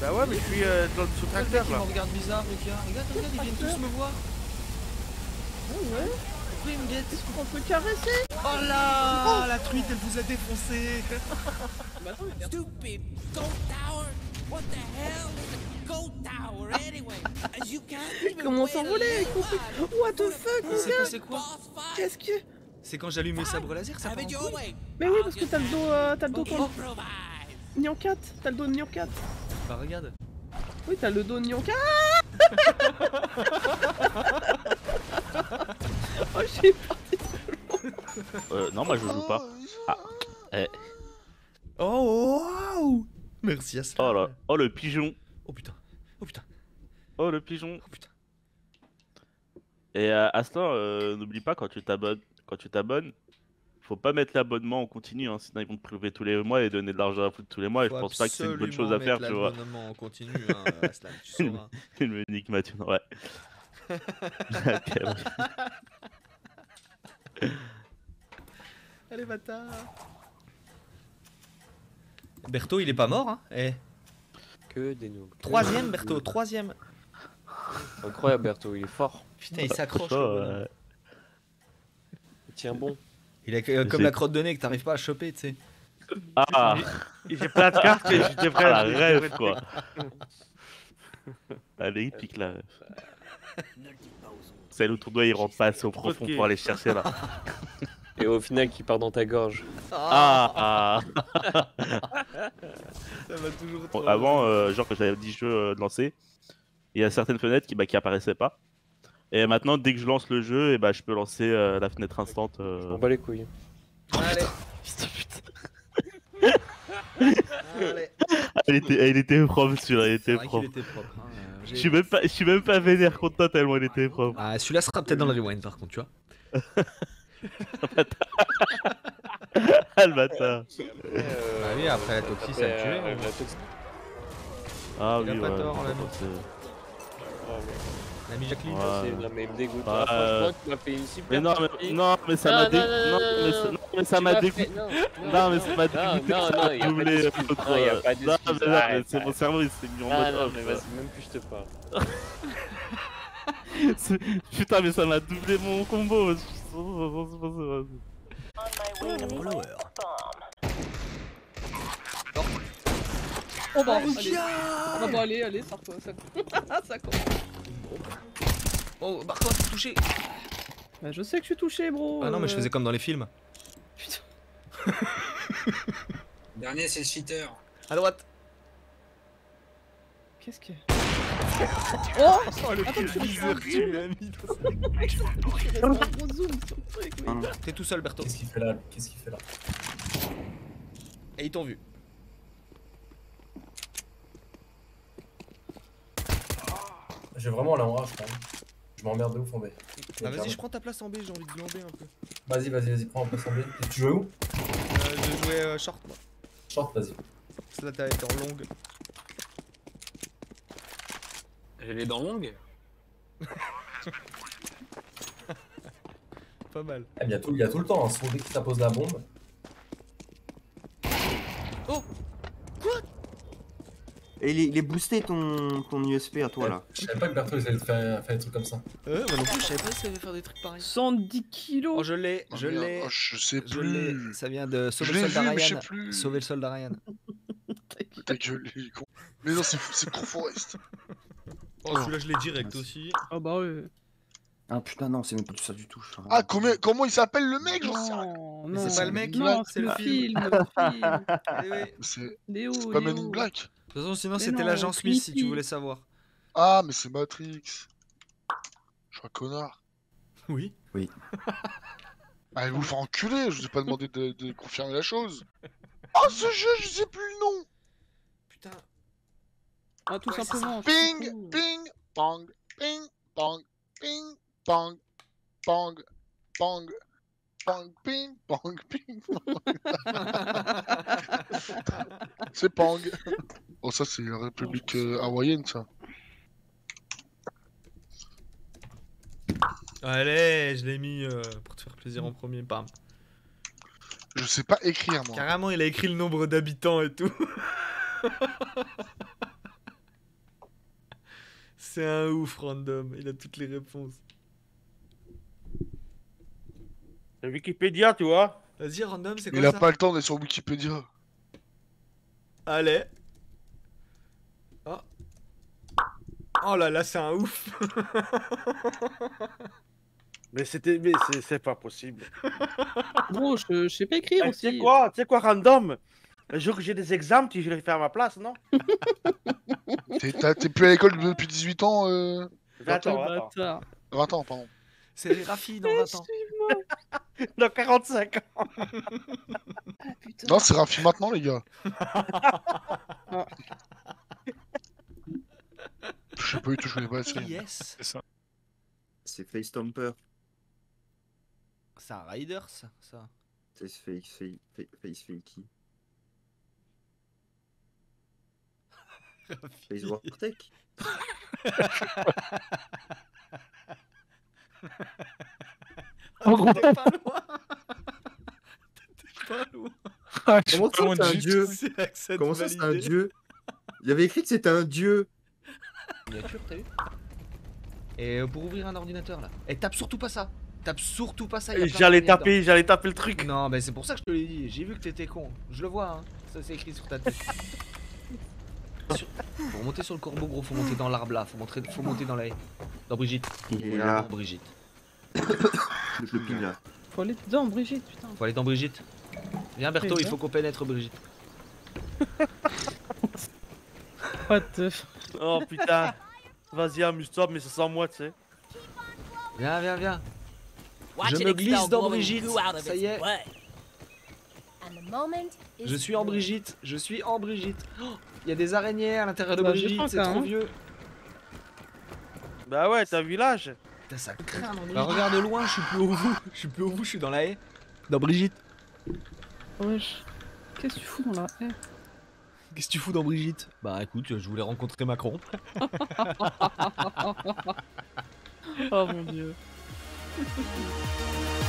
Bah ouais, mais je suis dans le sous-tracteur Il là. me regarde bizarre, le gars. Regarde, ils viennent tous me voir. Ah ouais. Pourquoi ils me guettent? On peut caresser. Oh là, la truite, elle vous a défoncé. Bah non, mais Stupid goat tower! What the hell is a goat tower anyway? As you can't even comment wait a s'envoler little while What the fuck, Il mon s'est gars? passé quoi? boss fight. Qu'est-ce que... C'est quand j'allume mes sabres laser, ça Have part en it your couille. way. Mais oui, parce que t'as le dos Okay, qu'on... improvise. Nyan 4. T'as le dos de Nyan 4. Bah regarde. Oui, t'as le dos de Nyan 4. Oh, j'ai parti. Non, moi je joue pas. Ah. Eh. Oh, wow. Merci à cela. Oh là. Oh le pigeon. Oh putain. Oh putain. Oh le pigeon. Oh putain. Et Aslan, n'oublie pas quand tu t'abonnes, faut pas mettre l'abonnement en continu, hein, sinon ils vont te prélever tous les mois et donner de l'argent à foutre tous les mois. Et je pense pas que c'est une bonne chose à faire, tu vois. L'abonnement en continu, hein, Aslan, tu sauras. Il me nique Mathieu, ouais. Allez, bâtard. Berthaud, il est pas mort, hein. Eh. Que des noobs. Troisième, Berthaud, troisième. Incroyable, Berthaud, il est fort. Putain, il s'accroche. Franchement, le bonhomme. Il tient bon. Il a comme la crotte de nez que t'arrives pas à choper, tu sais. Ah, J'ai plein de cartes et j'étais prêt la à rêve quoi. Allez, il pique la rêve. Celle où ton doigt il rentre pas assez au profond pour aller chercher là. Et au final, qui part dans ta gorge. Ah, Ça va toujours Bon, trop. avant, genre que j'avais 10 jeux de lancer, il y a certaines fenêtres qui apparaissaient pas. Et maintenant, dès que je lance le jeu, et bah, je peux lancer la fenêtre instant. On bat les couilles. Allez, Putain, putain. allez. Elle était propre celui-là, elle C'est était vrai qu'il propre. était propre. Hein. Je suis même pas vénère contre toi tellement il était propre. Ah, celui-là sera peut-être dans le rewind par contre, tu vois. Ah le bâtard. Bah oui, après la toxie, ça le tuait. La toxie. Ah Il a oui, pas ouais. tort, l'ami. Ah, ouais. L'ami Jacqueline. Ouais. Non, mais il me dégoûte. Ouais. Franchement, tu m'as fait une super Mais non, partie. mais ça m'a dégoûté. Non, mais ça Tu m'a m'as dégoûté. fait- Non, mais ça m'a dégoûté. non, ça non, m'a y a pas doublé d'excuse. l'autre. Non, y a pas Non, d'excuse. mais Arrête, c'est mon arrête. cerveau, il s'est mis en Ah mode non, off. mais vas-y, même plus je te parle. Putain, mais ça m'a doublé mon combo. Oh bah, Oh, allez. Ah bah, allez, ça ça commence. Oh, barre-toi, t'es touché. Bah, je sais que je suis touché, bro. Ah non, mais je faisais comme dans les films. Putain. Dernier, c'est le cheater. À droite. Qu'est-ce que... Oh, le attends, je suis que tu lui as mis. un gros zoom sur le truc, oui. T'es tout seul, Berthaud. Qu'est-ce qu'il fait là? Qu'est-ce qu'il fait là? Et ils t'ont vu. J'ai vraiment la rage quand même. Je m'emmerde de ouf en B. Ah, vas-y, je prends ta place en B, j'ai envie de glander un peu. Vas-y, prends en place en B. Et tu jouais où? Je jouais short, moi. Short, vas-y. Celle-là, t'as été en longue. J'ai les dents longues. Pas mal. Eh, il y a tout le temps, hein. Souvent, dès que ça pose la bombe. Et il est boosté ton USP à toi là. Je savais pas que Berthaud il savait faire des trucs comme ça. Moi non plus, je savais pas qu'il savait faire des trucs pareils. 110 kilos. Oh, je l'ai, je merde. l'ai. Oh, je sais Je plus. l'ai. Ça vient de Je sauver l'ai le soldat vu, mais je sais Ryan. plus. Sauver le soldat Ryan. Ta gueule, il est con. Mais non, c'est Crow Forest. Oh, celui-là, je l'ai direct aussi. Oh bah ouais. Ah putain, non, c'est même pas ça du tout. je- Ah, comment il s'appelle le mec? J'en sais rien. Non, Mais non, c'est pas le mec, non, là, c'est le film, le film. Eh oui. C'est Léo, pas Men in Léo. Black. De toute façon, sinon, Mais c'était non, l'agent Smith si tu Trinity. voulais savoir. Ah, mais c'est Matrix. Je suis un connard. Oui. Ah, il vous faire enculer, je vous ai pas demandé de confirmer la chose. Oh, ce jeu, je sais plus le nom. Putain. Ah, tout simplement. Ping, c'est tout. ping, pong, ping, pong, ping, pong, pong, pong, pong, ping, pong, ping, pong. C'est pong. Oh, ça, c'est la République hawaïenne, ça. Allez, je l'ai mis pour te faire plaisir en premier. Bam. Je sais pas écrire, moi. Carrément, il a écrit le nombre d'habitants et tout. C'est un ouf, random. Il a toutes les réponses. C'est Wikipédia, tu vois. Vas-y, random, c'est quoi Il a ça? pas le temps d'être sur Wikipédia. Allez. Oh. Oh là là, c'est un ouf. Mais c'est pas possible. Gros, je sais pas écrire Tu aussi. sais quoi, random? Le jour que j'ai des examens, tu vais les faire à ma place, non? T'es plus à l'école depuis 18 ans 20 ans, Oh, bâtard. 20 ans, pardon. C'est les Rafi dans 20 ans. dans 45 ans. Ah, putain. Non, c'est Rafi maintenant, les gars. Je sais pas du tout, je connais pas la série. Yes. C'est ça. C'est Face Stomper. C'est un Riders, ça. C'est Face Fakey. Face Wartech. En gros, T'es pas loin. T'es pas loin. Comment ça, c'est un dieu? C'est accent Comment ça, c'est un validé. dieu? Il y avait écrit que c'était un dieu. Miniature, t'as vu? Et pour ouvrir un ordinateur là. Et tape surtout pas ça. Tape surtout pas ça. il y a plein J'allais d'ordinateurs. taper le truc. Non, mais c'est pour ça que je te l'ai dit. J'ai vu que t'étais con. Je le vois, hein. Ça c'est écrit sur ta tête. Pour monter sur le corbeau, gros, faut monter dans l'arbre là. Faut monter dans la haie. Dans Brigitte. Il est là. Dans Brigitte. Le ping là. faut aller dedans, Brigitte, putain. Faut aller dans Brigitte. Viens, Berthaud, il faut qu'on pénètre Brigitte. What the f... Oh putain. Vas-y, amuse-toi, mais c'est sans moi, tu sais. Viens, viens, viens. Watch Je it me expel glisse dans glowing Brigitte. goo out of Ça its y est. butt. Je suis en Brigitte. Je suis en Brigitte. Oh, il y a des araignées à l'intérieur de Bah, Brigitte. je C'est crois, trop hein. vieux. Bah ouais, t'as vu l'âge? Putain, ça craint dans Brigitte. Bah, regarde de loin, je suis plus au bout. Je suis plus au bout, je suis dans la haie. Dans Brigitte. Wesh. Qu'est-ce que tu fous dans la haie? Qu'est-ce que tu fous dans Brigitte? Bah écoute, je voulais rencontrer Macron. Oh mon dieu.